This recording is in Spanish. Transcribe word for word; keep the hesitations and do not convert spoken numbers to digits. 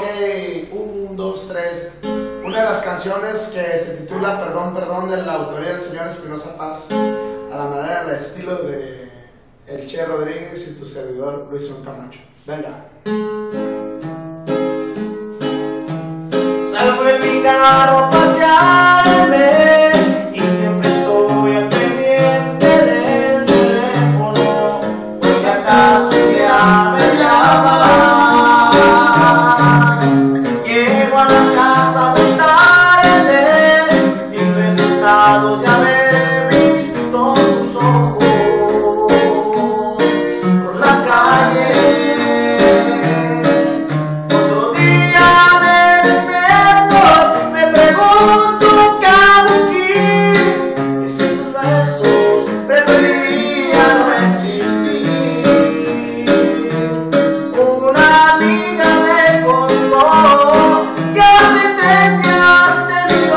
un, dos, tres. Una de las canciones que se titula Perdón, Perdón, de la autoría del señor Espinosa Paz, a la manera, al estilo de El Che Rodríguez y tu servidor Luis Camacho. Venga. Salgo en mi carro.